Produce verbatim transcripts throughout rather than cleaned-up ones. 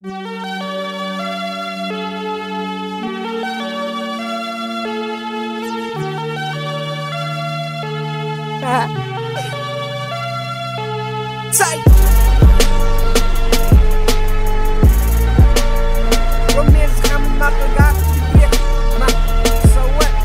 Tight. Romance gaan we makkelijk uit. Maar so what?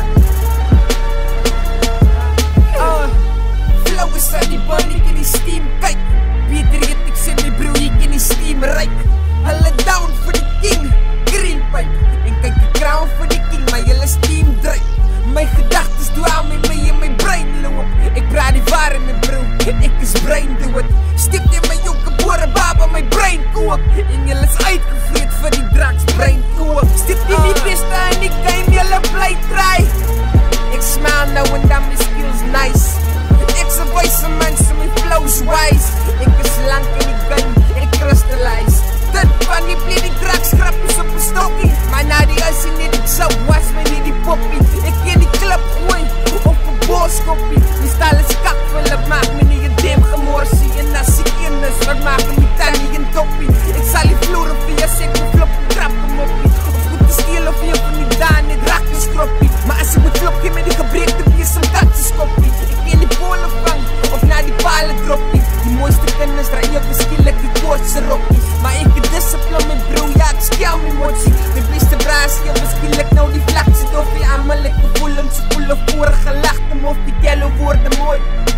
Uh, flow is aan die bal, ik in die steam. Kijk, beter het ik zet mijn broer, ik in die steam rijk. Hulle down voor de king, green pipe. En kijk de crown voor de king, maar jullie steam draait. Mijn gedachtes dwaal met mij in mijn brein loop. Ik praat die waar in mijn broer, ik is brain do it. Stipt in mijn jong geboren baba, mijn brain koop. En jullie is uitgevreed voor die drugs, brain koop. Stipt in die beste en ik game, jullie blij try. Ik smile nou en dan mijn skills nice. Ik zijn wijze mensen, mijn flows wise. Ik is lang in die game, ik crystallize. Dit van die bleed die drugs, grapjes op een stokkie. Maar na die huis in die zo was me niet die poppie. Ik in die club gooi, op een booskoppie. Die stal is kak, vullen maak me niet een dim gemorsie. En als ik in is, wat maak me niet tannie een toppie. Ik zal die vloeren via sek, mijn flop, trap hem oppie. Of goed te stelen of je van die daan, het raak een skroppie. Maar als ik moet klopje met die gebreekte bier, een katsenskoppie. Ik in die polen vang, of naar die palen droppie. Die mooiste kennis draai je verschillend die koortse roppie. Maar ik heb discipline met bro, ja ik skel mijn motie. Mijn beste braas, je verschillend nou die vlak zit of je allemaal lekker voelen. Ze voelen vorige lachten of die kello worden mooi.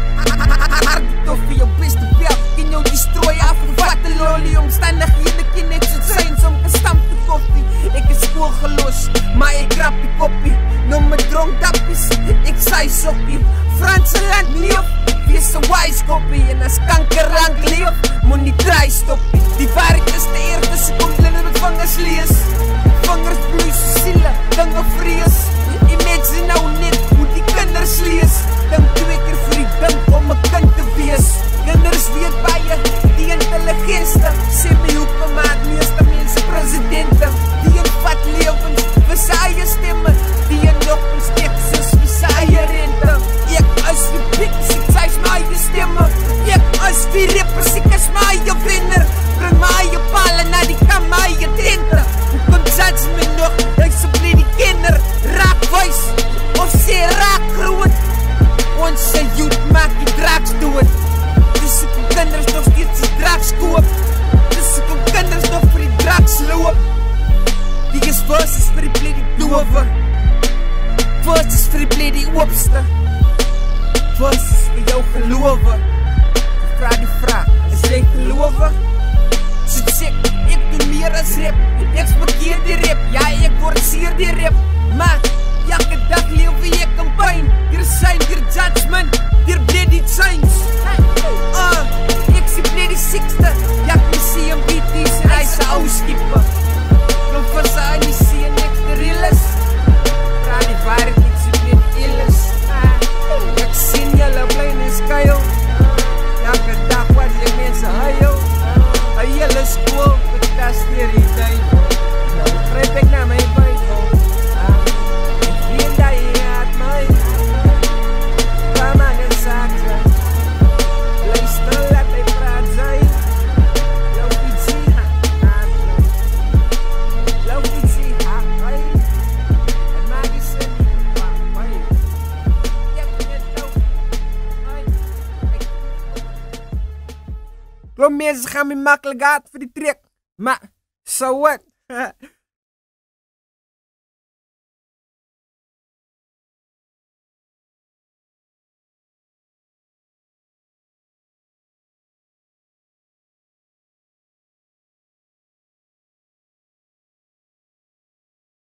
Harde toffie, jouw beste bel, kan jou destroy af of wat een lolly. Omstandigheden kan net zo zijn, zo'n gestampte koffie. Ik is schoolgelost, maar ik krap die koppie. Noem me dronk dappies, ik zei soppie. Franse land niet op, wees een wise koppie. En als kankerrank leef, moet niet try stoppie. Die waarheid is de eerste seconde in het vangers lees. Vangers bloeien zielen, dingen vrees. Imagine nou net hoe die kinders lees. Denk twee keer voor die ding om een kind te wees. Kinders weet bij je, die intelligentste. Sê my hoekom maak meeste mense presidenten. Die in vat levens, vir sy eie stemme. Die in nog ons Texas, vir sy eie rente. Ek is die piks, ek sy is my eie stemme. Ek is die rappers, ek is my eie wenner. Bring my eie pale na die kam, my eie tente. Hoekom judge my nog, ek so bly die kenner. Raak wijs, of sê raak groot. Ons sy youth maak die drugs dood. Dus ek kom kinders nog steeds die drugs koop. Dus ek kom kinders nog vir die drugs loop. Die is verses vir die bly die dove. Verses vir die bly die oopste. Verses vir jou geloof. Vraag die vraag, is jy geloof? So sê ek, ek doen meer as rap. Ek spakeer die rap, ja ek forceer die rap. Maar elke dag lewe ek in pijn. Dier shine, dier judgment, dier bloody chains. uh, Ek sê bloody sixte. Ek my C M B T's en hy sy ou skiepe. Klomp vir sy in die C en ek die real is. Praat die waarheid, ek sê bloody ill is. Ek sien julle bly in die skuil. Elke dag wat jy mense huil. Hy julle skool, vertas dier die tyd. Nou gryp ek na my Bijbel. Klomp mense gaan my makkelijk uit vir die trek. Maar, so what?